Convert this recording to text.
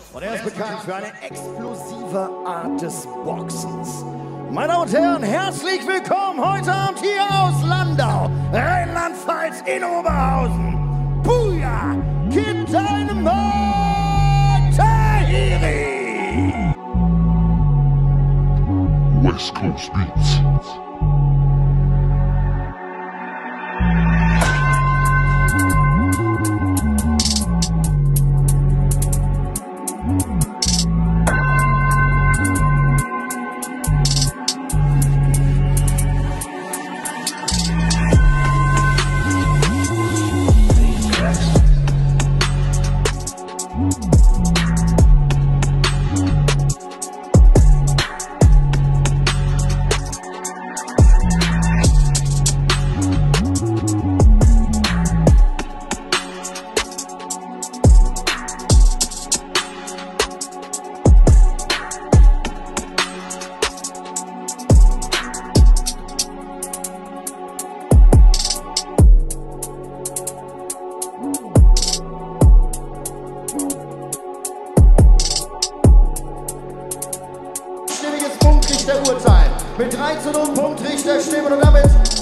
Und er ist bekannt für eine explosive Art des Boxens. Meine Damen und Herren, herzlich willkommen heute Abend hier aus Landau, Rheinland-Pfalz in Oberhausen. Bujar Tahiri. WestCoastBeatz. Der Uhrzeit mit 13 und Punktrichter stimmen und damit